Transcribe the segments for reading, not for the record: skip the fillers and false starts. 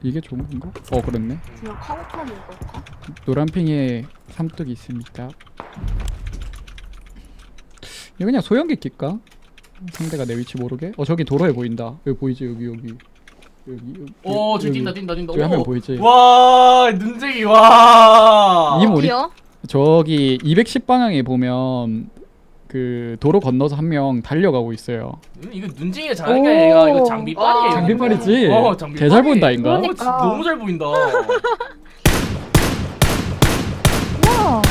이게 좋은 건가? 그렇네. 그냥 카고팔 먹을까? 노란핑에 삼뚝이 있으니까 이거 그냥 소형기 낄까? 상대가 내 위치 모르게? 저기 도로에 보인다. 여기 보이지? 여기. 저기 뛴다. 저기 하면 보이지? 와, 눈쟁이, 와. 이 우리 어디요? 저기 210방향에 보면 그 도로 건너서 한 명 달려가고 있어요. 이거 눈쟁이가 잘하는 게 아니라 이거 장비빨이에요. 장비빨이지? 장비빨이. 개 잘 보인다 인가? 그러니까. 진짜 너무 잘 보인다. 우와.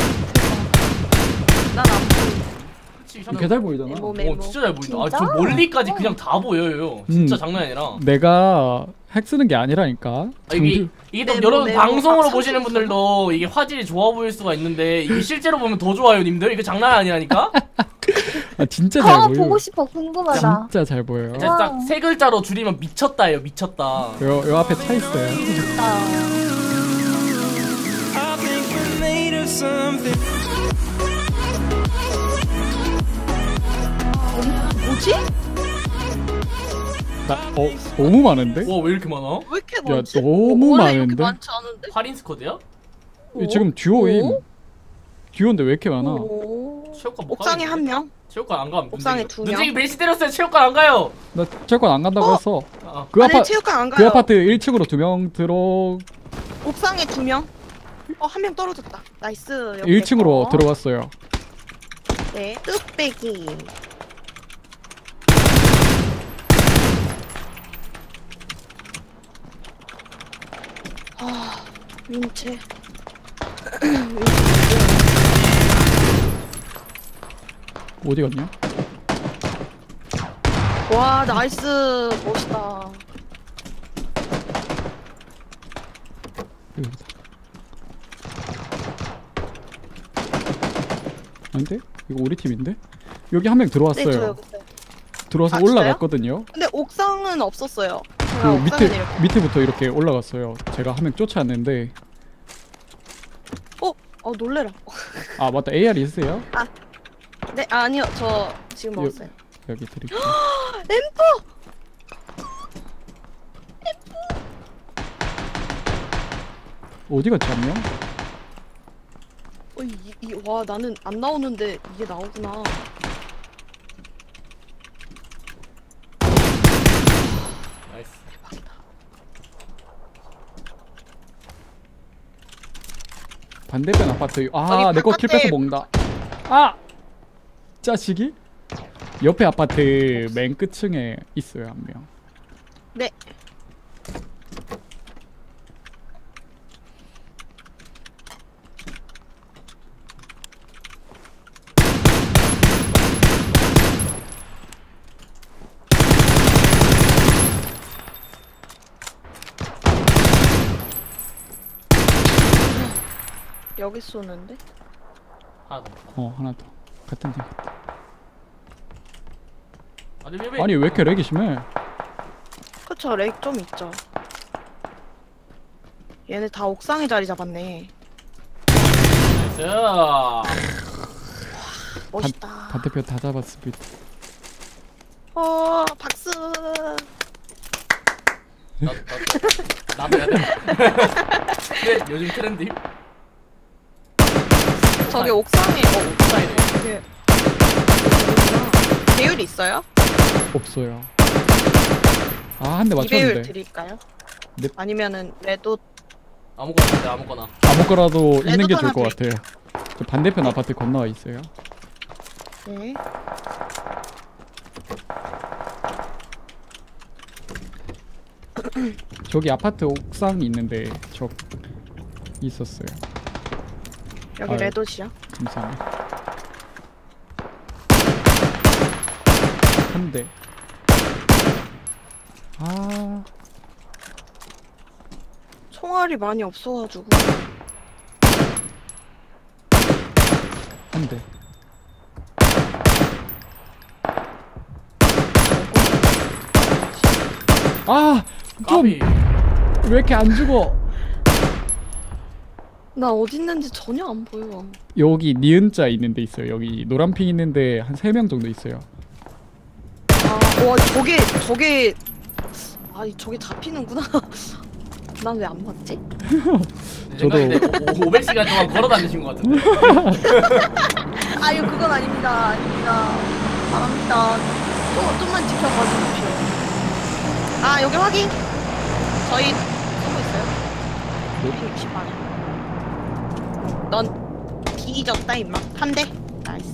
난안 보여. 그치, 개 잘 보이잖아. 메모. 진짜 잘 보인다. 진짜? 저 멀리까지 그냥 다 보여요. 진짜 장난 아니라. 내가 핵 쓰는 게 아니라니까. 이게 또 메모, 여러분 메모. 방송으로 아, 보시는 분들도 이게 화질이 좋아 보일 수가 있는데 이게 실제로 보면 더 좋아요, 님들. 이거 장난 아니라니까. 진짜 잘 보여. 보고 싶어. 궁금하다. 진짜 잘 보여요. 진짜 딱 세 글자로 줄이면 미쳤다예요, 미쳤다. 요 앞에 차 있어요. 뭐지? 너무 많은데? 와, 왜 이렇게 많아? 왜 이렇게 야 많지? 너무 원래 이렇게 많은데? 많지 않은데? 8인 스쿼드야? 지금 듀오임. 듀오인데 왜 이렇게 많아? 오. 체육관 못 옥상에 가겠는데? 한 명? 체육관 안 가면 옥상에 두 명? 눈쟁이 벤시 때렸어요. 체육관 안 가요. 나 체육관 안 간다고 했어. 그 아니 체육관 안 그 가요. 아파트 1층으로 2명 들어. 옥상에 2명? 한 명 떨어졌다. 나이스. 여기 1층으로 거. 들어갔어요. 네, 뚝배기. 민채. 어디 갔냐? 와, 나이스. 멋있다. 여기다. 아닌데? 이거 우리 팀인데? 여기 한 명 네, 들어왔어요. 저 여기 있어요. 들어와서 아, 진짜요? 올라갔거든요. 근데 옥상은 없었어요. 그 밑에부터 이렇게 올라갔어요. 제가 한 명 쫓아왔는데. 놀래라. 아 맞다, AR 있으세요? 네, 아니요. 저 지금 먹었어요. 여기 드릴게요. 엠포! 어디 갔지 한 명? 와, 나는 안 나오는데 이게 나오구나. 나이스. 반대편 아파트. 저기 내 거 킬 바깥에- 뺏어 먹는다. 아! 짜식이? 옆에 아파트 맨 끝층에 있어요 한 명. 네. 여기 쏘는데? 하나 더. 하나 더. 같은 팀. 아니 왜 이렇게 렉이 심해? 그쵸, 렉 좀 있죠. 얘네 다 옥상에 자리 잡았네. 나이스. 멋있다. 반대편 다 잡았습니다. 박수. 나도 해야 돼. 근데 요즘 트렌드. 저기 옥상에 옥상이네. 이게 배율 있어요? 없어요. 한 대 2배율 맞췄는데. 드릴까요? 네. 아니면은 레도 아무거나 돼, 아무거나. 아무거라도 있는 게 레드 좋을 것 하나 같아요. 저 반대편 아파트 건너와 있어요. 네. 저기 아파트 옥상이 있는데 저 있었어요. 여기 아유. 레도시요. 감사합니다. 한 대. 총알이 많이 없어가지고. 한 대. 좀 왜 까비. 이렇게 안 죽어? 나 어디 있는지 전혀 안 보여. 여기 니은자 있는 데 있어요. 여기 노란핑 있는데 한 3명 정도 있어요. 와 저게 저게 잡히는구나. 난 왜 안 봤지? 저도 500시간 동안 걸어 다니신 것 같은데. 아유 그건 아닙니다. 아닙니다. 바랍니다. 좀만 지켜봐 주십시오. 아 여기 확인. 저희 쏘고 있어요. 160만. 넌 뒤졌다 임마. 한 대. 나이스.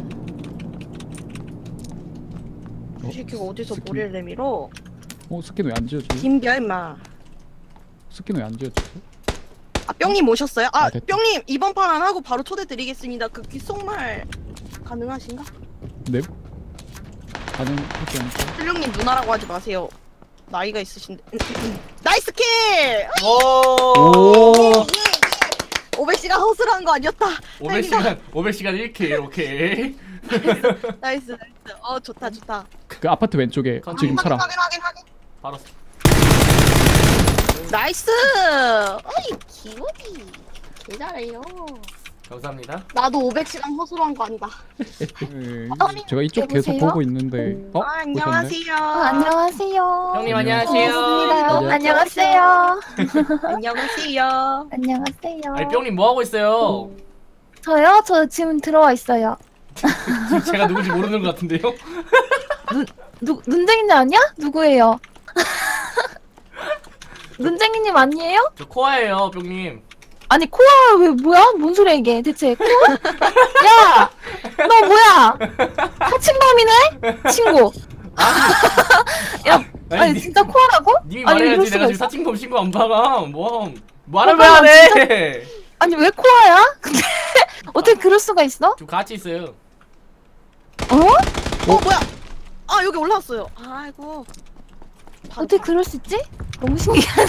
이 새끼가 어디서 스킨. 머리를 내밀어? 스킨 왜 안 지워지? 김별 임마. 스킨 왜 안 지워지? 아 뿅님 오셨어요? 아 됐다. 뿅님 이번 판 안 하고 바로 초대 드리겠습니다. 그 귓속말 가능하신가? 네? 가능하지 않을까? 훌륭님 누나라고 하지 마세요. 나이가 있으신데. 나이스 킬! 오. 500시간 허술한 거 아니었다. 500시간 1킬. 오케이. 나이스 나이스. 좋다 좋다. 그 아파트 왼쪽에 지금 차랑. 확인. 바로. 나이스. 어이 기호비. 개 잘해요. 감사합니다. 나도 500시간 허술한 거 아니다. 제가 이쪽 계속 여보세요? 보고 있는데. 오셨네? 안녕하세요. 안녕하세요. 형님 안녕하세요. 안녕하세요. 안녕하세요. 안녕하세요. 안녕하세요. 아니 뿅님 뭐 하고 있어요? 저요? 저 지금 들어와 있어요. 지금 제가 누군지 모르는 것 같은데요? 눈쟁이님 아니야? 누구예요? 눈쟁이님 아니에요? 저 코아예요, 뿅님. 아니 코아 왜 뭐야? 뭔 소리야 이게 대체? 코아? 야! 너 뭐야? 사칭범이네? 친구. 야, 아니 진짜 코아라고? 님이 아니, 이럴 말해야지. 수가 내가 지금 있어? 사칭범 신고 안 박아. 말을 왜 아, 안 해? 아니 왜 코아야? 근데 어떻게 그럴 수가 있어? 지금 같이 있어요. 어? 뭐야? 아 여기 올라왔어요. 아이고. 어떻게 그럴 수 있지? 너무 신기하네.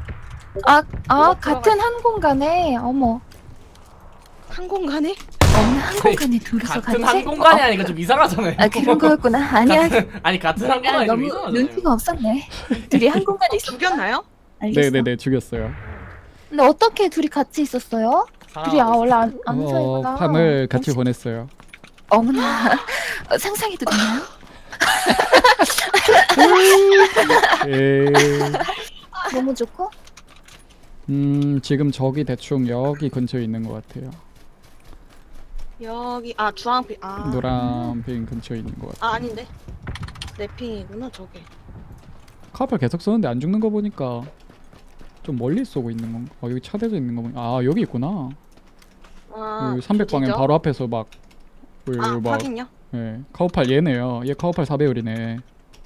같은 한 공간에 어머. 한 공간에? 어느 한 공간에 둘이서 같은 같이? 한 공간이 아니까 좀 이상하잖아요. 아 그런 거였구나. 아니야. 아니 같은 한 공간이 좀 너무 이상하잖아요. 눈치가 없었네. 둘이 한 공간에 있었. 죽였나요? 알겠어. 네네네 죽였어요. 근데 어떻게 둘이 같이 있었어요? 둘이 원래 안 사이구나. 밤을 같이 보냈어요. 어머나. 상상해도 되나요? 예. 너무 좋고. 지금 저기 대충 여기 근처에 있는 것 같아요. 여기 주황빛 노란 빙 근처에 있는 것 같아요. 아닌데 내 핑이구나 저게. 카페 계속 쏘는데 안 죽는 거 보니까 좀 멀리 쏘고 있는 건가? 여기 차대져 있는 거 보니까 여기 있구나. 여기 300방향 바로 앞에서 막 확인요? 예, 카우팔 얘네요. 얘 카우팔 4배율이네.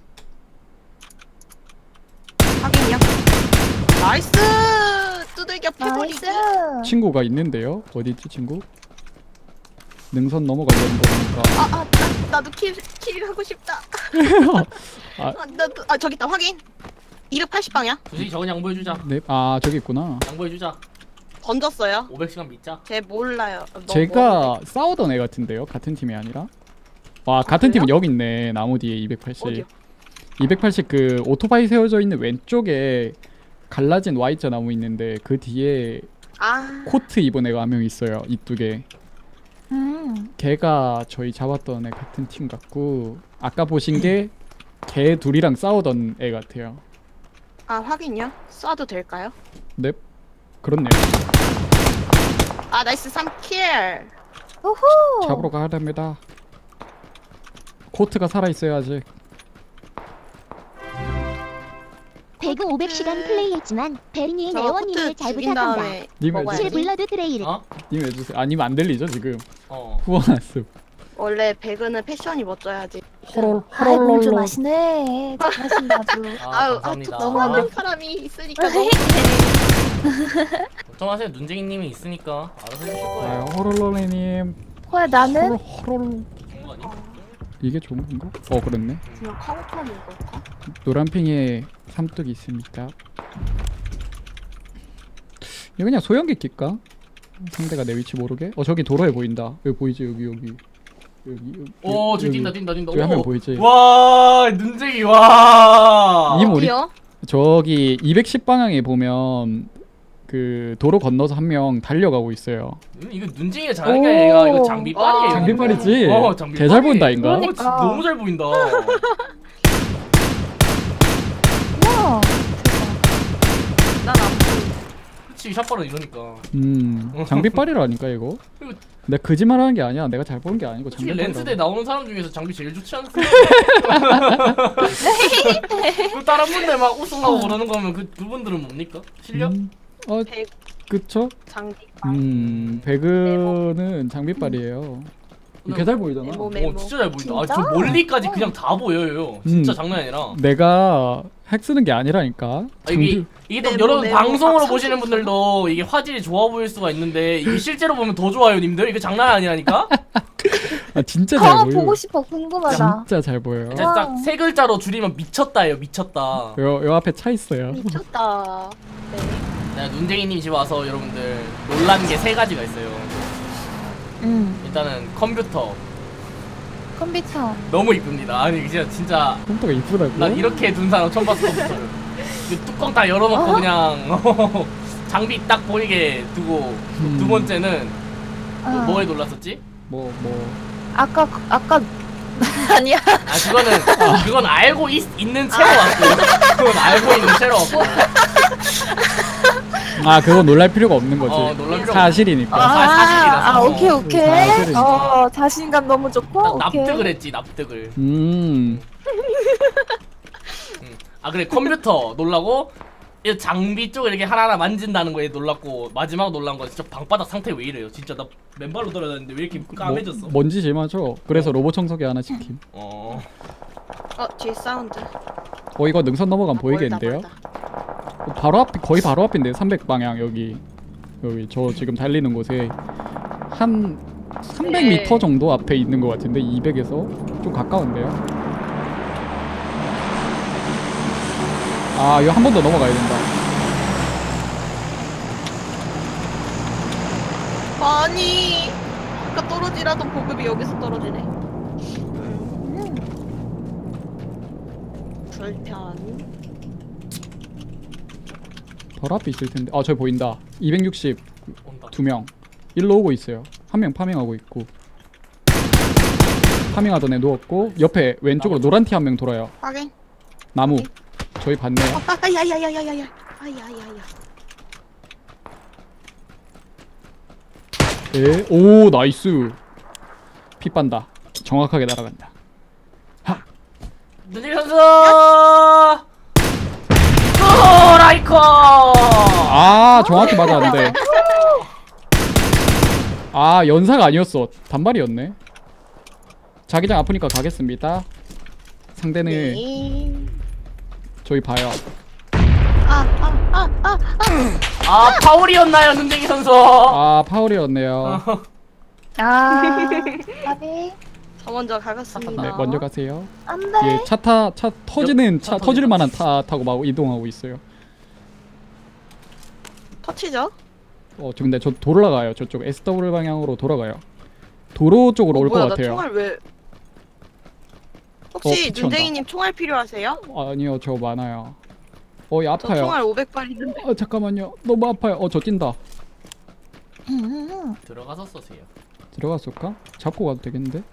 확인요? 나이스! 두들겨 패버리기. 나이스. 친구가 있는데요. 어디 있지 친구? 능선 넘어가려는 거 보니까. 나도 킬 하고 싶다. 아. 저기 있다 확인. 280방향 솔직히 저건 양보해주자. 네, 저기 있구나. 양보해주자. 던졌어요. 500시간 믿자. 쟤 몰라요. 제가 싸우던 애 같은데요. 같은 팀이 아니라. 같은 팀은 여기 있네. 나무 뒤에 280. 어디요? 280 그 오토바이 세워져 있는 왼쪽에 갈라진 Y자 나무 있는데 그 뒤에 코트 입은 애가 한 명 있어요. 이쪽에. 걔가 저희 잡았던 애 같은 팀 같고 아까 보신 게 걔 둘이랑 싸우던 애 같아요. 확인요? 쏴도 될까요? 네. 그렇네요. 나이스 3킬. 우후. 잡으러 가야 됩니다. 코트가 살아있어요 아직. 배그 500시간 플레이했지만 베리님 저 애원님을 코트 잘 죽인 부탁한다. 다음에 님 먹어야지. 실블러드 트레일. 님 해주세요. 님 안 들리죠 지금? 어. 후원 왔음. 원래 배그는 패션이 멋져야지. 호롤 물좀 호롤. 마시네. 잘하신다 아주. 감사합니다. 너무 하는 사람이 있으니까 너무 걱정하세요. 눈쟁이님이 있으니까 알아서 해주실 거예요. 호롤로레님. 코야 나는 호롤. 좋은 거 아니야? 이게 좋은 건가? 그렇네. 그냥 카우팔 먹을까? 노란핑에 삼뚝이 있습니다. 이거 그냥 소형기 낄까? 상대가 내 위치 모르게? 저기 도로에 보인다. 여기 보이지? 여기. 오, 저기 뛴다. 저기 한 명 보이지? 와, 눈쟁이 와. 님 우리 어디요? 저기 210 방향에 보면 그 도로 건너서 한 명 달려가고 있어요. 이거 눈쟁이가 잘하는 게 아니라 이거 장비빨이에요. 장비빨이지? 장비빨이. 개 잘 본다 인가? 그러니까. 진짜 너무 잘 보인다. 우와. 난 안 확실히 샷발은 이러니까. 장비빨이라니까 이거. 이거- 내가 거짓말하는 게 아니야. 내가 잘 보는 게 아니고 솔직히 장비빨이라고. 렌즈대 나오는 사람 중에서 장비 제일 좋지 않습니까? 그 다른 분들 막 우승하고 그러는 거면 그분들은 뭡니까? 실력? 백 그쵸? 장비. 배그는 장비빨이에요. 이렇게 잘 보이잖아. 메모. 오 진짜 잘 보인다. 아, 진짜? 저 멀리까지 그냥 다 보여요. 진짜 장난이 아니라. 내가 핵 쓰는 게 아니라니까. 아, 이게 또 메모, 여러분 메모. 방송으로 아, 보시는 삼십 분들도 이게 화질이 좋아 보일 수가 있는데 이게 실제로 보면 더 좋아요, 님들. 이거 장난 아니라니까? 아 진짜 잘 더 보여. 보고 싶어. 궁금하다. 진짜 잘 보여요. 진짜 딱 세 글자로 줄이면 미쳤다예요, 미쳤다. 요 앞에 차 있어요. 미쳤다. 네. 내가 눈쟁이님 집 와서 여러분들 놀란 게 세 가지가 있어요. 일단은 컴퓨터 컴퓨터. 너무 이쁩니다. 아니 진짜 컴퓨터가 이쁘다고? 난 이렇게 둔 사람 처음 봤어. 컴퓨터를. 그 뚜껑 다 열어놓고 그냥 장비 딱 보이게 두고. 두 번째는 뭐에 놀랐었지? 뭐 아까 아니야. 아 그건 알고 있는 채로 왔고요. 그건 알고 있는 채로 왔고. 아 그거 놀랄 필요가 없는 거지. 놀랄 필요 사실이니까. 사실이라서. 오케이. 사실이니까. 자신감 너무 좋고. 납득을 했지, 납득을. 아 그래, 컴퓨터 놀라고 이 장비 쪽 이렇게 하나하나 만진다는 거에 놀랐고, 마지막 놀란 건 진짜 방바닥 상태 왜 이래요. 진짜 나 맨발로 돌아다녔는데 왜 이렇게 까매졌어? 먼지 제일 많죠. 그래서 로봇 청소기 하나 시킴. 뒤에 사운드. 이거 능선 넘어가면 보이겠는데요? 바로 앞, 거의 바로 앞인데 300방향 여기 저 지금 달리는 곳에 한 300m 정도 앞에 있는 것 같은데 200에서 좀 가까운데요? 아 이거 한 번 더 넘어가야 된다. 아니, 아까 떨어지라던 보급이 여기서 떨어지네. 불편. 바로 앞에 있을 텐데. 아 저기 보인다. 260 온다. 2명 일로 오고 있어요. 한 명 파밍하고 있고, 파밍하던 애 누웠고, 옆에 왼쪽으로 노란 티 한 명 돌아요. 확인. 나무 저희 봤네요. 야야야야야야야. 아야야야. 예. 오 나이스. 피 빤다. 정확하게 날아간다. 눈이 선수. 라이커. 아 정확히 맞았는데. 아 연사가 아니었어. 단발이었네. 자기장 아프니까 가겠습니다. 상대는 네. 저희 봐요. 아 파울이었나요, 눈쟁이 선수? 아 파울이었네요. 아비. 저 먼저 가겠습니다. 네 먼저 가세요. 안돼. 예, 차 터지는 차 터질 터진다. 만한 차 타고 막 이동하고 있어요. 터치죠? 근데 저 돌아가요. 저쪽 SW 방향으로 돌아가요. 도로 쪽으로 올 것 뭐야, 나 같아요. 총알 왜? 혹시 피치 온다. 눈쟁이님 총알 필요하세요? 아니요, 저 많아요. 이 저 아파요. 총알 500발 있는데. 잠깐만요. 너무 아파요. 저 뛴다. 들어가서 쏘세요. 들어갔을까? 잡고 가도 되겠는데?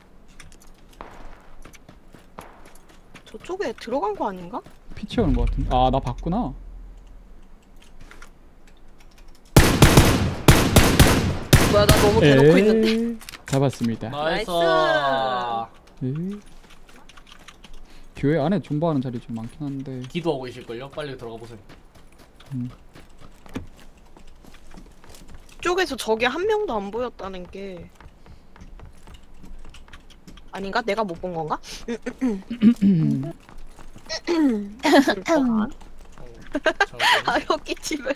저쪽에 들어간 거 아닌가? 피 채우는 것 같은데. 아, 나 봤구나. 뭐야, 나 너무 대놓고 있는데. 잡았습니다. 나이스. 에이. 교회 안에 존버하는 자리 좀 많긴 한데. 기도하고 계실걸요? 빨리 들어가 보세요. 쪽에서 저게 한 명도 안 보였다는 게 아닌가? 내가 못 본 건가? 아 여기 집을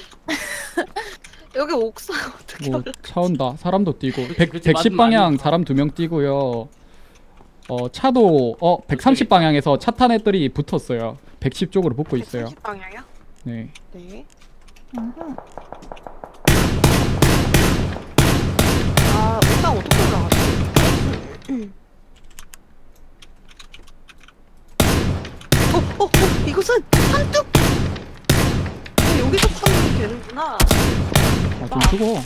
여기 옥상 어떻게 올라? 차 온다. 사람도 뛰고. 그치, 110 맞는 방향 말이니까. 사람 2명 뛰고요. 차도 130 방향에서 차 탄 애들이 붙었어요. 110 쪽으로 붙고 있어요. 130방향이야? 네. 네. 아 옥상 어떻게 올라가지? 이것은 삼뚝! 여기서 파면 되는구나. 좀 죽어.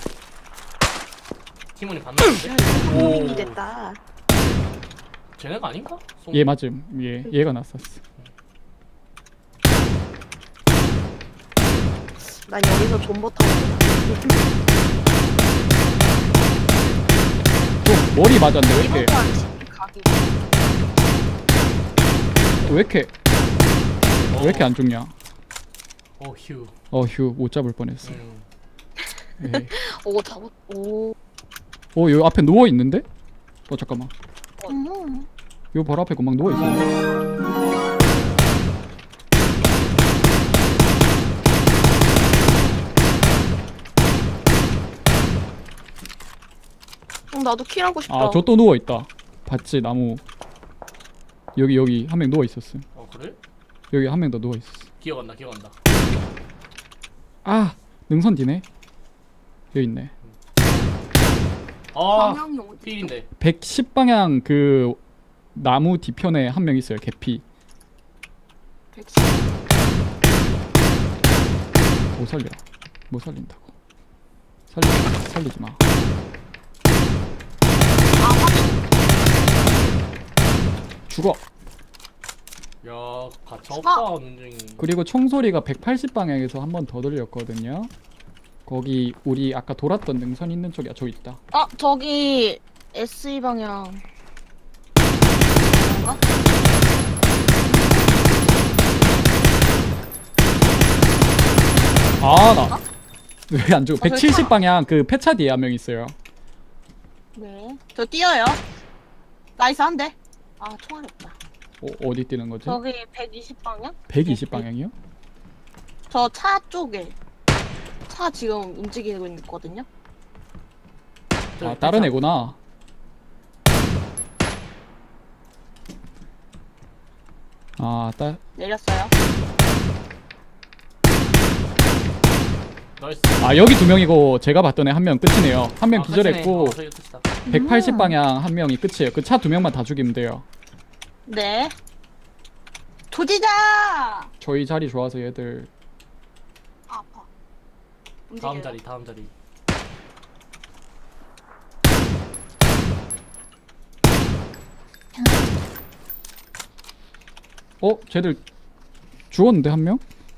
팀원이 봤는데? 야 이거 오. 고민이 됐다. 쟤네가 아닌가? 얘 맞음. 얘가 났었어. 난 여기서 존버 타고 좀 머리 맞았네. 왜 이렇게 이것도 안 치. 각이. 왜 이렇게 안 죽냐? 휴. 휴 못 잡을 뻔했어. 에이. 오 잡았. 오. 여기 앞에 누워 있는데? 잠깐만. 음. 요 바로 앞에 금방 누워 있어. 나도 킬하고 싶다. 저 또 누워 있다. 봤지 나무. 여기 한 명 누워 있었어. 그래? 여기 한 명 더 누워 있었어. 기억한다. 능선 뒤네. 여기 있네. 방향이 어디? 필인데. 110 방향 그 나무 뒤편에 한 명 있어요. 개피. 110. 못 살려. 못 살린다고. 살리지 마. 죽어. 야, 가차없다 눈쟁이. 그리고 총소리가 180 방향에서 한 번 더 들렸거든요. 거기 우리 아까 돌았던 능선 있는 쪽이야. 저기 있다. 저기 SE 방향. 나 왜 안 죽어? 170 방향 그 폐차 뒤에 한 명 있어요. 네. 저 뛰어요. 나이스 한 대. 총알이 없다. 어디 뛰는 거지? 저기 120 방향? 120 방향이요? 저 차 쪽에. 차 지금 움직이고 있거든요. 다른 애구나. 내렸어요. 나이스. 여기 두 명이고 제가 봤던 애 한 명 끝이네요. 한 명 기절했고 저기 끝이다. 180 방향 한 명이 끝이에요. 그 차 두 명만 다 죽이면 돼요. 네. 조지자! 저희 자리 좋아서 얘들 아파. 다음 자리. 쟤들 죽었는데 한 명?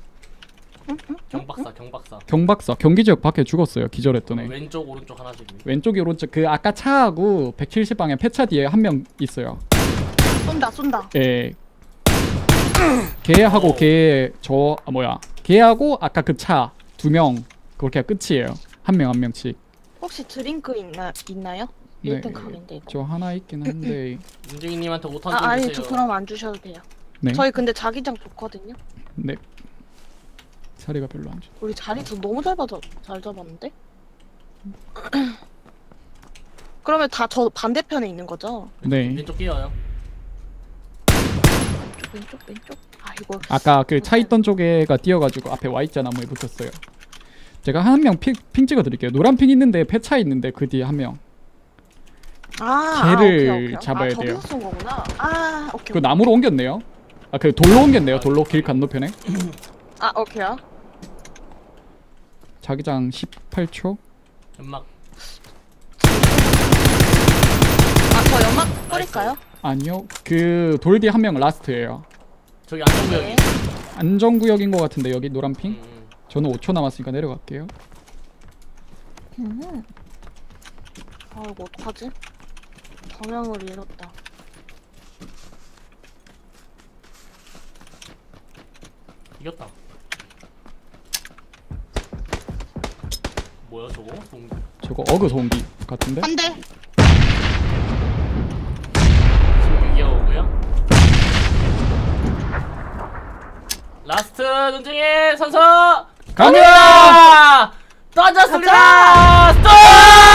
경박사 경기지역 밖에 죽었어요. 기절했던 애. 왼쪽 오른쪽 하나씩. 왼쪽이 오른쪽 그 아까 차하고 170 방향 폐차 뒤에 한 명 있어요. 쏜다. 예. 걔하고 걔하고 아까 그 차 두 명 그렇게 끝이에요. 한 명씩. 혹시 드링크 있나요? 네. 1등 각인데 이거. 저 하나 있긴 한데. 윤정이님한테 5탄 좀 아니 주세요. 저 그럼 안 주셔도 돼요. 네. 저희 근데 자기장 좋거든요. 네. 자리가 별로 안 좋아. 우리 자리 너무 잘 잡았는데? 그러면 다 저 반대편에 있는 거죠? 네. 왼쪽 뛰어요. 왼쪽. 이거 아까 그 차 있던 쪽에가 뛰어가지고 앞에 Y자 나무에 붙었어요. 제가 한 명 핑 찍어드릴게요. 노란 핑 있는데 폐차 있는데 그 뒤에 한 명. 걔를 오케이. 잡아야 돼요. 저기서 쏜 거구나. 오케이. 그 나무로 옮겼네요. 그 돌로 옮겼네요. 돌로 길 건너편에. 오케이요. 자기장 18초. 연막. 저 연막 뿌릴까요? 아니요. 그 돌 뒤 한 명 라스트예요. 저기 안전구역이. 네. 안전구역인 것 같은데 여기 노란 핑. 저는 5초 남았으니까 내려갈게요. 이거 어떡하지? 방향을 잃었다. 이겼다. 뭐야 저거? 저거 어그 소음기 같은데? 한 대. 지금 이겨오고요. 라스트 눈쟁이 선수 갑니다! 던졌습니다. 스톱!